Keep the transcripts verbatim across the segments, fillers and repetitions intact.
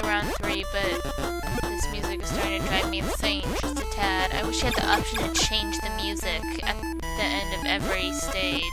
round three, but this music is starting to drive me insane just a tad. I wish I had the option to change the music at the end of every stage.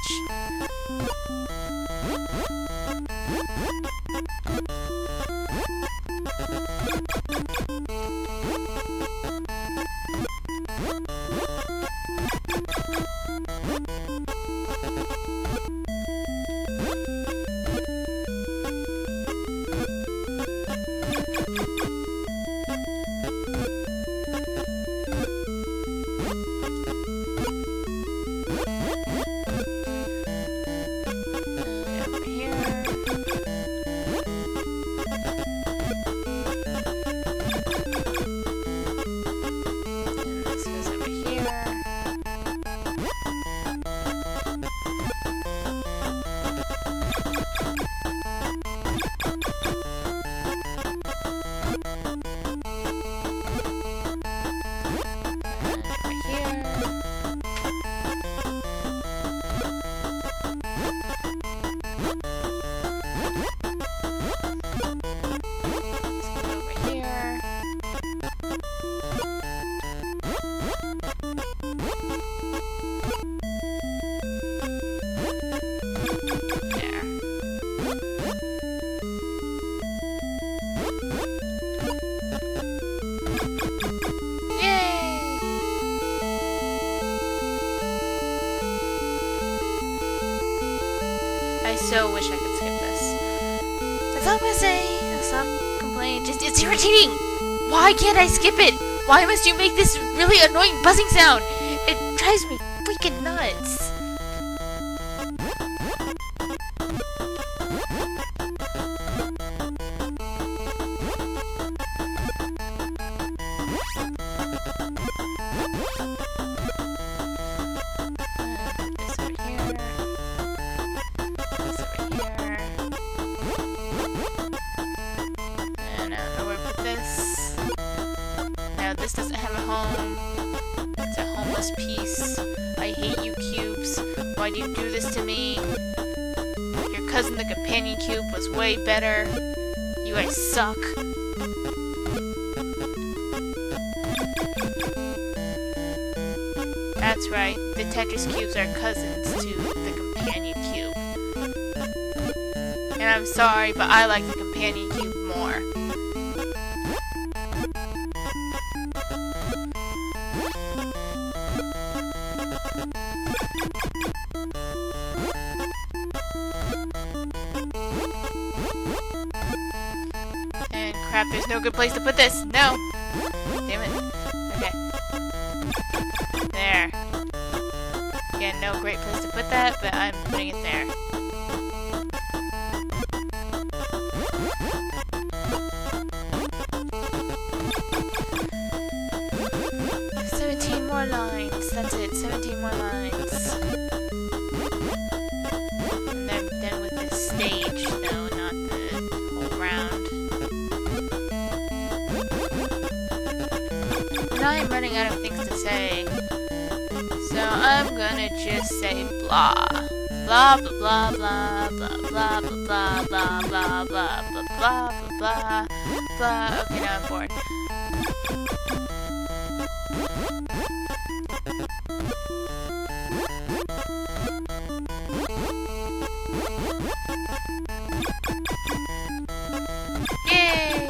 I so wish I could skip this. That's all I'm gonna say. Stop complaining. Just, it's irritating! Why can't I skip it? Why must you make this really annoying buzzing sound? It drives me freaking nuts. This doesn't have a home. It's a homeless piece. I hate you, cubes. Why do you do this to me? Your cousin the companion cube was way better. You guys suck. That's right. The Tetris cubes are cousins to the companion cube. And I'm sorry, but I like the companion cube more. Crap, there's no good place to put this. No! Damn it. Okay. There. Again, no great place to put that, but I'm putting it there. seventeen more lines. That's it. seventeen more lines. And then done with this stage, though, not the whole round. Now I'm running out of things to say, so I'm gonna just say blah. Blah blah blah blah blah blah blah blah blah blah blah blah blah blah. Okay, now I'm bored. Yay!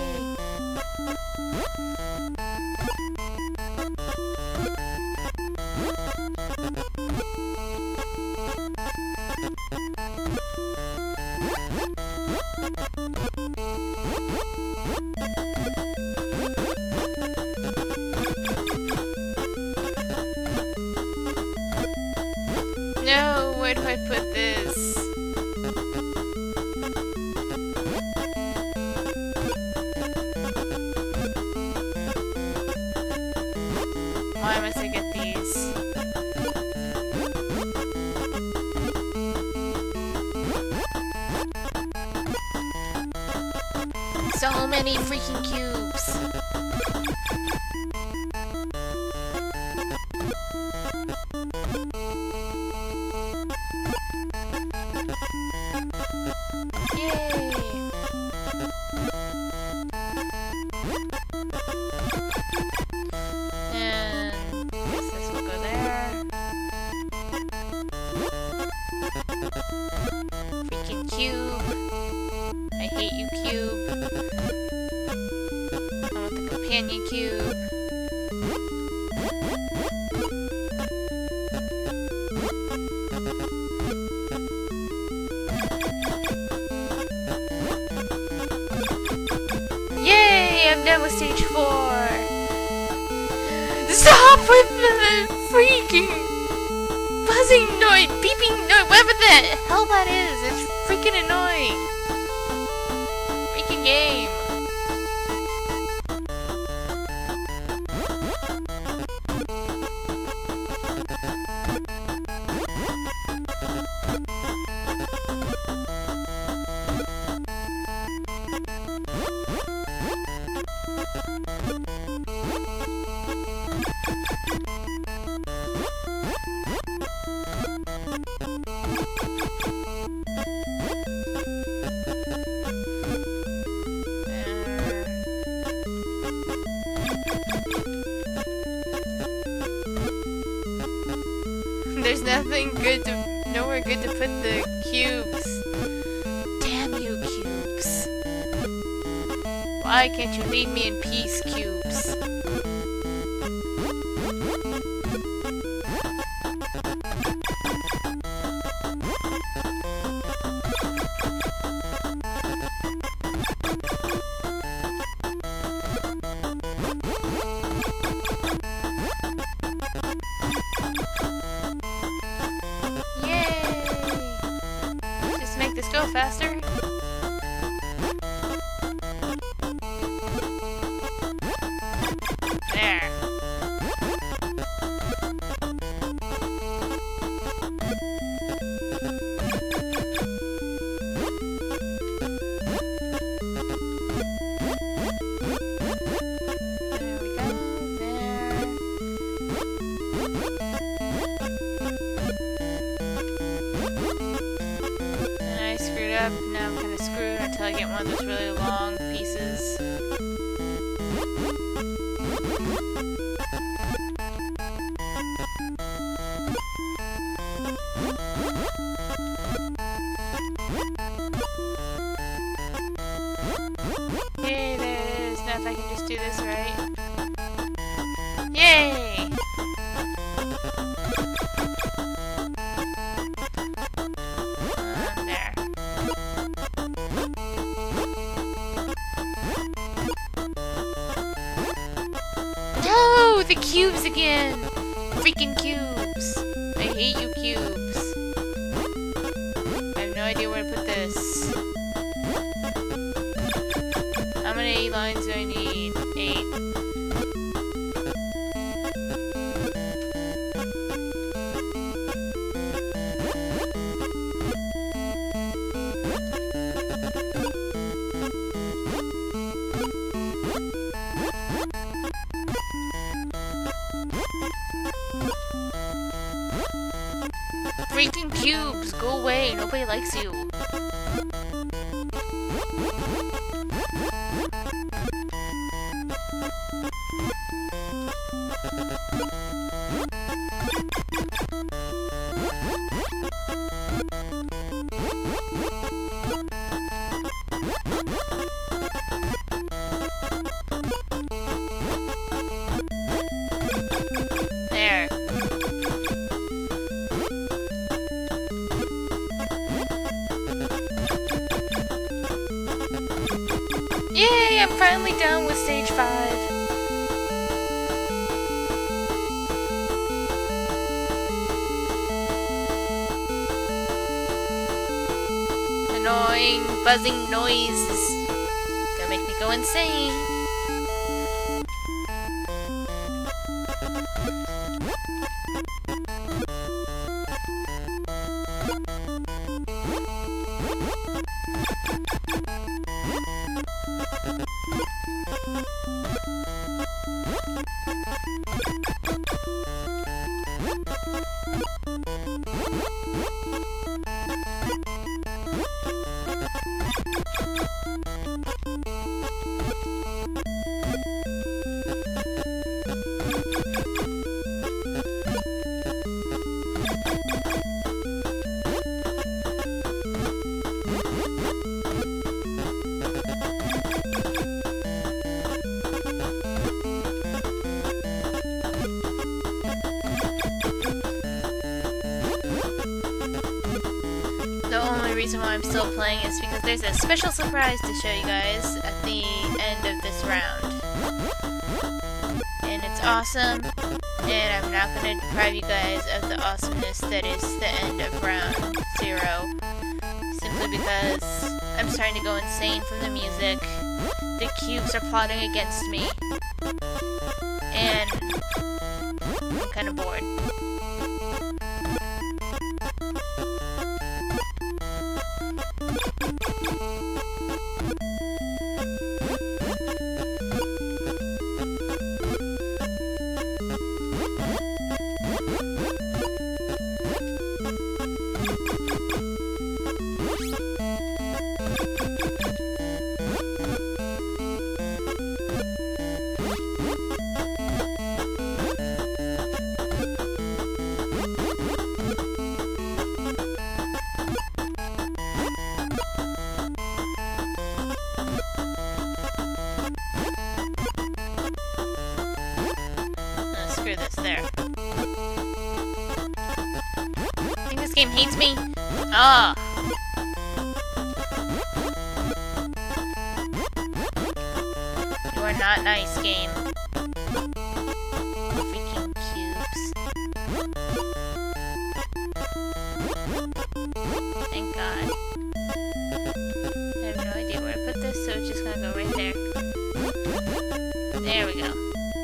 No, where do I put this? Why must I get these? So many freaking cubes. Yay! Freaking cube. I hate you, cube. I want the companion cube. Yay! I'm done with stage four. Stop with the freaking buzzing noise, beeping noise, whatever the hell that is. It's freaking annoying. Freaking game. There's nothing good to, nowhere good to put the cubes. Damn you, cubes. Why can't you leave me in peace, cubes? Go faster. There. There we go. There. Up. Now I'm kind of screwed until I get one of those really long pieces. Yay, there it is. Now if I can just do this right. Yay! No, the cubes again! Freaking cubes! I hate you, cubes. I have no idea where to put this. How many lines do I need? Eight. Freaking cubes, go away, nobody likes you. There. Yay, I'm finally done with stage five. Annoying, buzzing noises. Gonna make me go insane. I'm still playing is because there's a special surprise to show you guys at the end of this round. And it's awesome, and I'm not going to deprive you guys of the awesomeness that is the end of round zero. Simply because I'm starting to go insane from the music. The cubes are plotting against me. And I'm kind of bored. Screw this, there. I think this game hates me. Ah! You are not nice, game. Freaking cubes. Thank God. I have no idea where to put this, so it's just gonna go right there. There we go.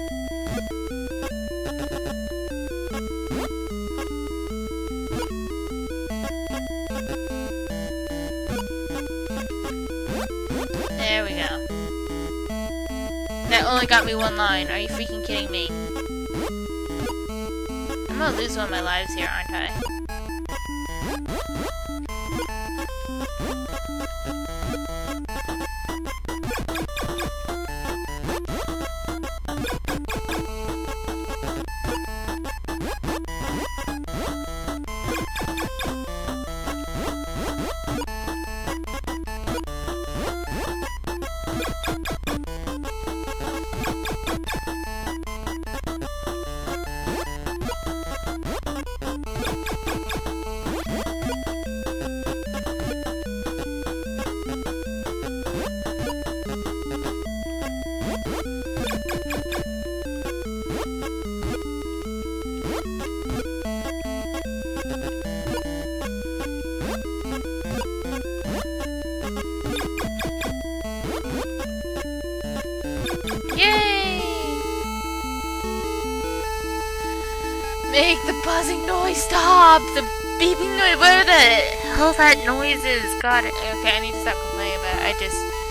There we go. That only got me one line. Are you freaking kidding me? I'm gonna lose one of my lives here, aren't I? Yay! Make the buzzing noise stop! The beeping noise, where the hell that noise is? God, okay, I need to stop complaining about it. I just...